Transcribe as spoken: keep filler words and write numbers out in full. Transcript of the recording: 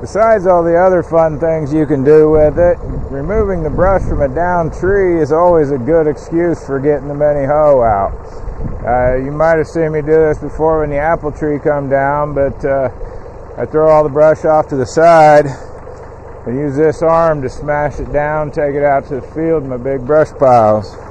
Besides all the other fun things you can do with it, removing the brush from a downed tree is always a good excuse for getting the mini hoe out. Uh, you might have seen me do this before when the apple tree come down, but uh, I throw all the brush off to the side and use this arm to smash it down, take it out to the field in my big brush piles.